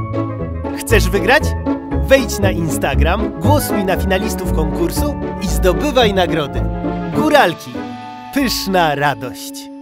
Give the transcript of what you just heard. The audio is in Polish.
Chcesz wygrać? Wejdź na Instagram, głosuj na finalistów konkursu i zdobywaj nagrody. Góralki. Pyszna radość.